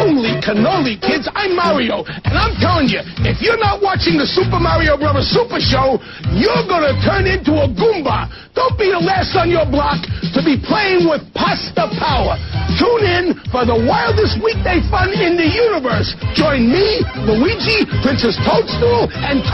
Holy cannoli, kids, I'm Mario, and I'm telling you, if you're not watching the Super Mario Bros. Super Show, you're gonna turn into a Goomba. Don't be the last on your block to be playing with pasta power. Tune in for the wildest weekday fun in the universe. Join me, Luigi, Princess Toadstool, and